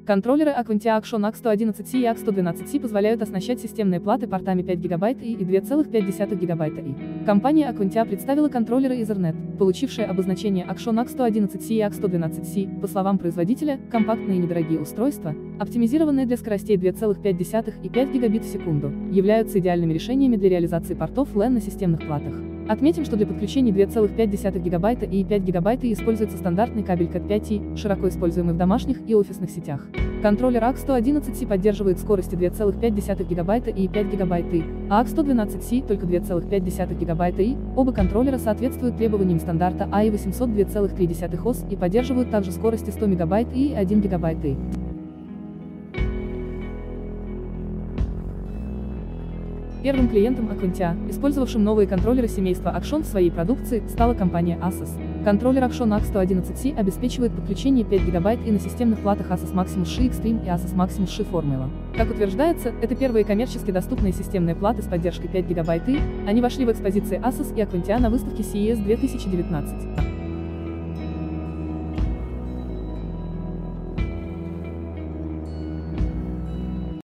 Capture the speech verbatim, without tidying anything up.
Контроллеры Aquantia Axion ак сто одиннадцать си и ак сто двенадцать си позволяют оснащать системные платы портами пять гигабайт и и две целых пять десятых гигабайта и. Компания Aquantia представила контроллеры Ethernet, получившие обозначение Axion ак сто одиннадцать си и ак сто двенадцать си, по словам производителя, компактные и недорогие устройства, оптимизированные для скоростей две целых пять десятых и пять гигабит в секунду, являются идеальными решениями для реализации портов лэн на системных платах. Отметим, что для подключения две целых пять десятых гигабайта и пять гигабайт используется стандартный кабель кат пять и, широко используемый в домашних и офисных сетях. Контроллер ак сто одиннадцать си поддерживает скорости две целых пять десятых гигабайта и пять гигабайт и, а ак сто двенадцать си только две целых пять десятых гигабайта и. Оба контроллера соответствуют требованиям стандарта эй ай восемьсот два целых три десятых ос и поддерживают также скорости сто мегабайт и один гигабайт и. Первым клиентом Aquantia, использовавшим новые контроллеры семейства Axion в своей продукции, стала компания Asus. Контроллер Axion ак сто одиннадцать си обеспечивает подключение пять гигабайт и на системных платах Asus Maximus Shi Extreme и Asus Maximus Shi Formula. Как утверждается, это первые коммерчески доступные системные платы с поддержкой пять гигабайт и, они вошли в экспозиции Asus и Aquantia на выставке си и эс две тысячи девятнадцать.